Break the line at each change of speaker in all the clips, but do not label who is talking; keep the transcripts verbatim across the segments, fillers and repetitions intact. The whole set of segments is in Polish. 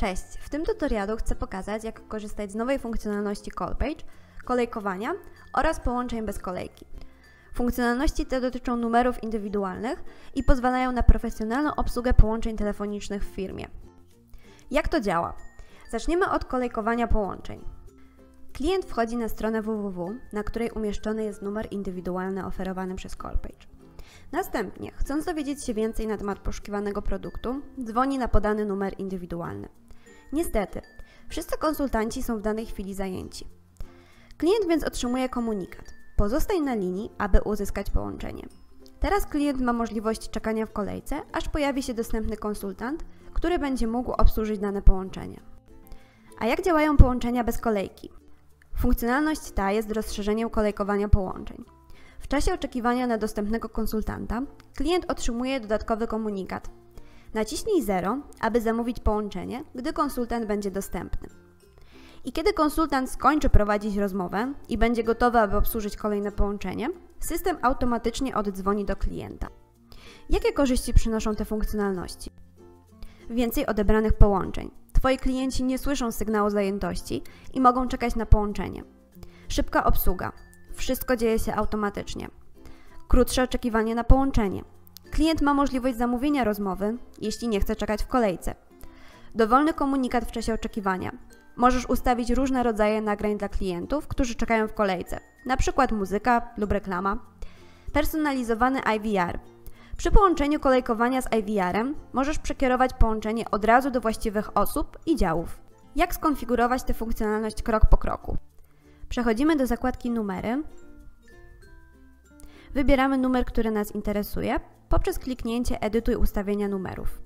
Cześć! W tym tutorialu chcę pokazać, jak korzystać z nowej funkcjonalności Call Page, kolejkowania oraz połączeń bez kolejki. Funkcjonalności te dotyczą numerów indywidualnych i pozwalają na profesjonalną obsługę połączeń telefonicznych w firmie. Jak to działa? Zaczniemy od kolejkowania połączeń. Klient wchodzi na stronę www, na której umieszczony jest numer indywidualny oferowany przez Call Page. Następnie, chcąc dowiedzieć się więcej na temat poszukiwanego produktu, dzwoni na podany numer indywidualny. Niestety, wszyscy konsultanci są w danej chwili zajęci. Klient więc otrzymuje komunikat: pozostań na linii, aby uzyskać połączenie. Teraz klient ma możliwość czekania w kolejce, aż pojawi się dostępny konsultant, który będzie mógł obsłużyć dane połączenie. A jak działają połączenia bez kolejki? Funkcjonalność ta jest rozszerzeniem kolejkowania połączeń. W czasie oczekiwania na dostępnego konsultanta, klient otrzymuje dodatkowy komunikat: naciśnij zero, aby zamówić połączenie, gdy konsultant będzie dostępny. I kiedy konsultant skończy prowadzić rozmowę i będzie gotowy, aby obsłużyć kolejne połączenie, system automatycznie oddzwoni do klienta. Jakie korzyści przynoszą te funkcjonalności? Więcej odebranych połączeń. Twoi klienci nie słyszą sygnału zajętości i mogą czekać na połączenie. Szybka obsługa. Wszystko dzieje się automatycznie. Krótsze oczekiwanie na połączenie. Klient ma możliwość zamówienia rozmowy, jeśli nie chce czekać w kolejce. Dowolny komunikat w czasie oczekiwania. Możesz ustawić różne rodzaje nagrań dla klientów, którzy czekają w kolejce, np. muzyka lub reklama. Personalizowany I V R. Przy połączeniu kolejkowania z I V R-em możesz przekierować połączenie od razu do właściwych osób i działów. Jak skonfigurować tę funkcjonalność krok po kroku? Przechodzimy do zakładki Numery. Wybieramy numer, który nas interesuje, poprzez kliknięcie Edytuj ustawienia numerów.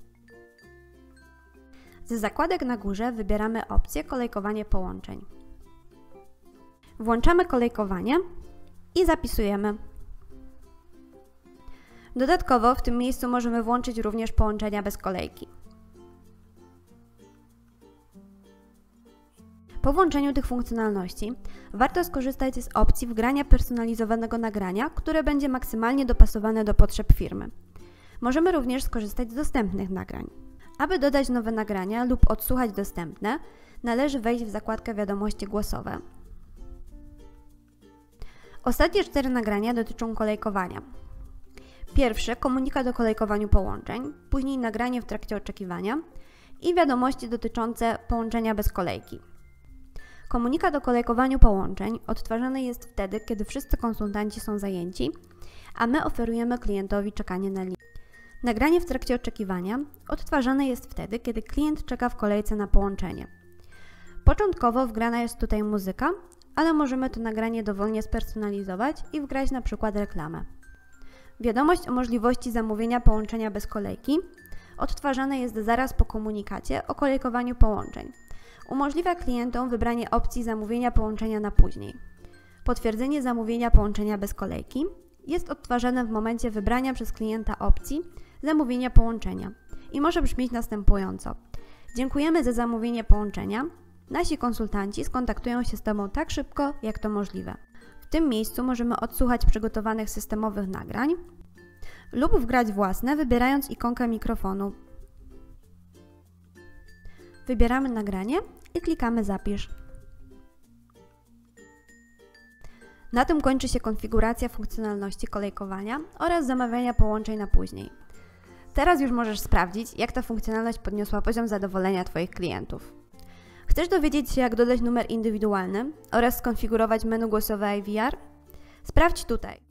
Ze zakładek na górze wybieramy opcję Kolejkowanie połączeń. Włączamy kolejkowanie i zapisujemy. Dodatkowo w tym miejscu możemy włączyć również połączenia bez kolejki. Po włączeniu tych funkcjonalności warto skorzystać z opcji wgrania personalizowanego nagrania, które będzie maksymalnie dopasowane do potrzeb firmy. Możemy również skorzystać z dostępnych nagrań. Aby dodać nowe nagrania lub odsłuchać dostępne, należy wejść w zakładkę Wiadomości głosowe. Ostatnie cztery nagrania dotyczą kolejkowania. Pierwsze komunikat o kolejkowaniu połączeń, później nagranie w trakcie oczekiwania i wiadomości dotyczące połączenia bez kolejki. Komunikat o kolejkowaniu połączeń odtwarzany jest wtedy, kiedy wszyscy konsultanci są zajęci, a my oferujemy klientowi czekanie na linii. Nagranie w trakcie oczekiwania odtwarzane jest wtedy, kiedy klient czeka w kolejce na połączenie. Początkowo wgrana jest tutaj muzyka, ale możemy to nagranie dowolnie spersonalizować i wgrać na przykład reklamę. Wiadomość o możliwości zamówienia połączenia bez kolejki odtwarzana jest zaraz po komunikacie o kolejkowaniu połączeń. Umożliwia klientom wybranie opcji zamówienia połączenia na później. Potwierdzenie zamówienia połączenia bez kolejki jest odtwarzane w momencie wybrania przez klienta opcji zamówienia połączenia i może brzmieć następująco: dziękujemy za zamówienie połączenia. Nasi konsultanci skontaktują się z Tobą tak szybko, jak to możliwe. W tym miejscu możemy odsłuchać przygotowanych systemowych nagrań lub wgrać własne, wybierając ikonkę mikrofonu. Wybieramy nagranie i klikamy Zapisz. Na tym kończy się konfiguracja funkcjonalności kolejkowania oraz zamawiania połączeń na później. Teraz już możesz sprawdzić, jak ta funkcjonalność podniosła poziom zadowolenia Twoich klientów. Chcesz dowiedzieć się, jak dodać numer indywidualny oraz skonfigurować menu głosowe I V R? Sprawdź tutaj.